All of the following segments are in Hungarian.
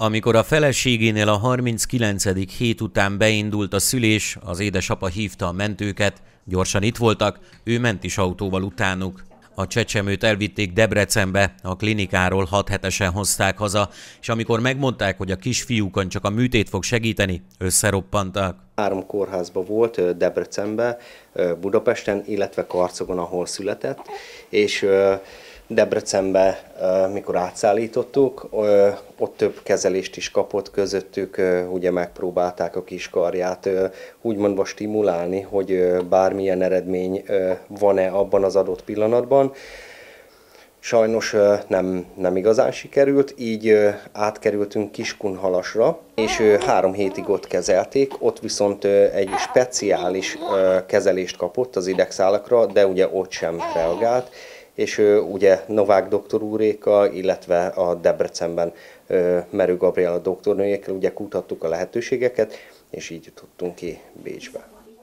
Amikor a feleségénél a 39. hét után beindult a szülés, az édesapa hívta a mentőket, gyorsan itt voltak, ő ment is autóval utánuk. A csecsemőt elvitték Debrecenbe, a klinikáról 6 hetesen hozták haza, és amikor megmondták, hogy a kisfiúkon csak a műtét fog segíteni, összeroppantak. 3 kórházban volt, Debrecenben, Budapesten, illetve Karcagon, ahol született, és Debrecenbe, mikor átszállítottuk, ott több kezelést is kapott, közöttük ugye megpróbálták a kiskarját úgymondva stimulálni, hogy bármilyen eredmény van-e abban az adott pillanatban. Sajnos nem igazán sikerült, így átkerültünk Kiskunhalasra, és 3 hétig ott kezelték, ott viszont egy speciális kezelést kapott az idegszálakra, de ugye ott sem reagált, és ugye Novák doktor úrékkal, illetve a Debrecenben Merő Gabriella doktornőjékkel ugye kutattuk a lehetőségeket, és így tudtunk ki Bécsbe.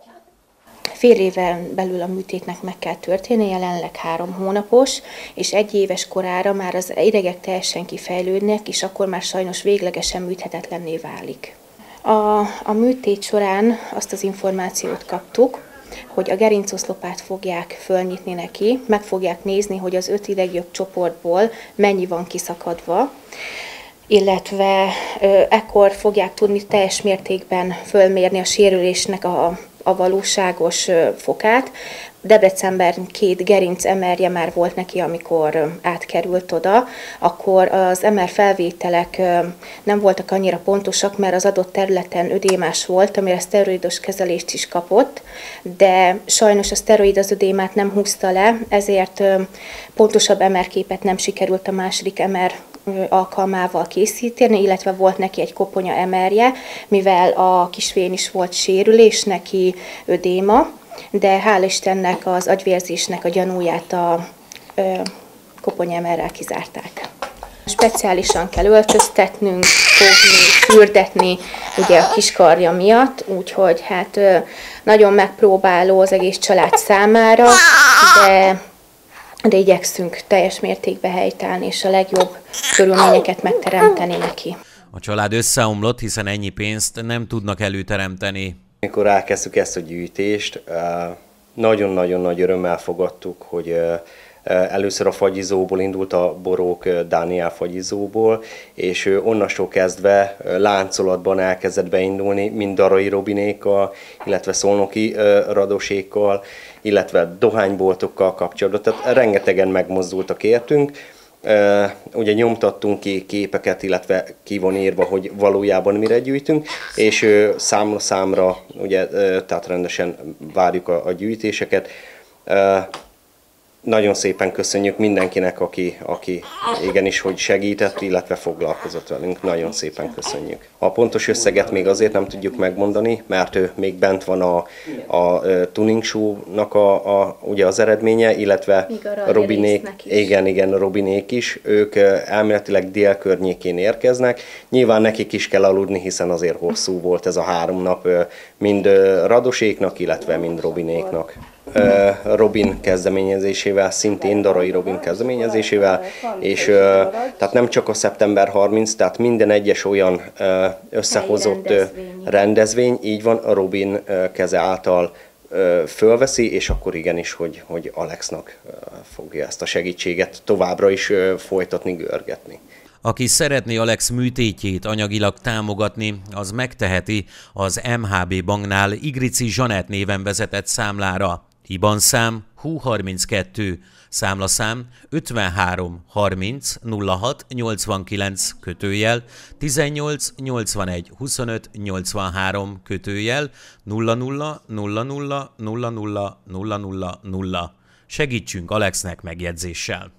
Fél éven belül a műtétnek meg kell történni, jelenleg 3 hónapos, és 1 éves korára már az idegek teljesen kifejlődnek, és akkor már sajnos véglegesen műthetetlenné válik. A műtét során azt az információt kaptuk, hogy a gerincoszlopát fogják fölnyitni neki, meg fogják nézni, hogy az 5 ideggyök csoportból mennyi van kiszakadva, illetve ekkor fogják tudni teljes mértékben fölmérni a sérülésnek a valóságos fokát. Debrecenben 2 gerinc MR-je már volt neki, amikor átkerült oda, akkor az MR felvételek nem voltak annyira pontosak, mert az adott területen ödémás volt, amire szteroidos kezelést is kapott, de sajnos a szteroid az ödémát nem húzta le, ezért pontosabb MR képet nem sikerült a második MR alkalmával készíteni, illetve volt neki egy koponya MR-je, mivel a kisvén is volt sérülés, neki ödéma, de hál' Istennek az agyvérzésnek a gyanúját a koponya MR-rel kizárták. Speciálisan kell öltöztetnünk, fogni, fürdetni ugye a kiskarja miatt, úgyhogy hát nagyon megpróbáló az egész család számára, de igyekszünk teljes mértékben helytállni és a legjobb körülményeket megteremteni neki. A család összeomlott, hiszen ennyi pénzt nem tudnak előteremteni. Amikor elkezdtük ezt a gyűjtést, nagyon-nagyon nagy örömmel fogadtuk, hogy először a fagyizóból indult a borók, Dániel fagyizóból, és onnastól kezdve láncolatban elkezdett beindulni mind Darai Robinékkal, illetve Szolnoki Radosékkal, illetve dohányboltokkal kapcsolatban. Tehát rengetegen megmozdultak értünk. Ugye nyomtattunk ki képeket, illetve ki van írva, hogy valójában mire gyűjtünk, és számra számra, ugye, tehát rendesen várjuk a gyűjtéseket. Nagyon szépen köszönjük mindenkinek, aki igenis, hogy segített, illetve foglalkozott velünk. Nagyon szépen köszönjük. A pontos összeget még azért nem tudjuk megmondani, mert még bent van a Tuning Show-nak ugye az eredménye, illetve a Robinék, igen, a Robinék is. Ők elméletileg dél környékén érkeznek. Nyilván nekik is kell aludni, hiszen azért hosszú volt ez a 3 nap, mind Radoséknak, illetve mind Robinéknak. Robin kezdeményezésével, szintén Darai Robin kezdeményezésével, és tehát nem csak a szeptember 30, tehát minden egyes olyan összehozott rendezvény, így van, a Robin keze által fölveszi, és akkor igenis, hogy Alexnak fogja ezt a segítséget továbbra is folytatni, görgetni. Aki szeretné Alex műtétjét anyagilag támogatni, az megteheti az MHB banknál Igrici Zsanett néven vezetett számlára. IBAN szám HU32, számlaszám 53 30 06 89 /18 81 25 83 00 00 00 00 000. Segítsünk Alexnek megjegyzéssel!